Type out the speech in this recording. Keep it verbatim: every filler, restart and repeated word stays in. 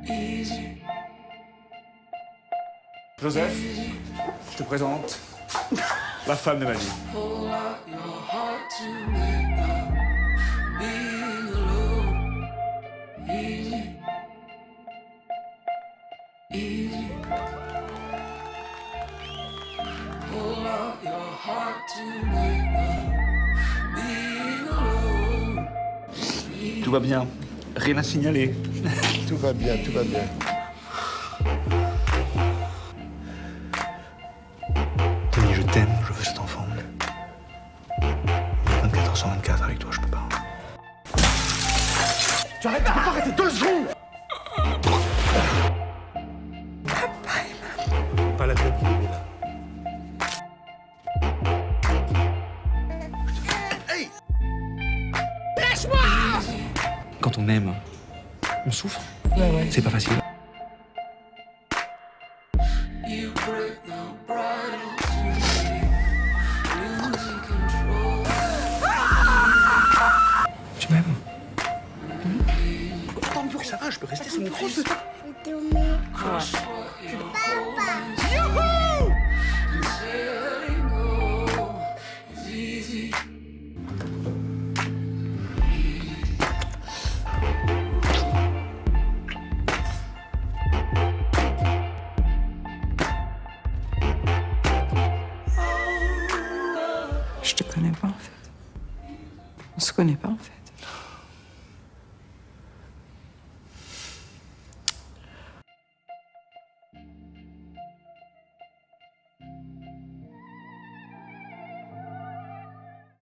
Joseph, je te présente la femme de ma vie. Tout va bien, rien à signaler. Tout va bien, tout va bien. Tony, je t'aime, je veux cet enfant. vingt-quatre heures sur vingt-quatre avec toi, je peux pas. Tu arrêtes, tu peux pas arrêter deux secondes. Papa et maman. Pas la tête qui est là. Hey! Lâche-moi! Quand on aime, on souffre. Ouais, ouais. C'est pas facile. Tu m'aimes? Attends, pour ça va, je peux rester sur mon cross de temps. Je te connais pas en fait. On se connaît pas en fait.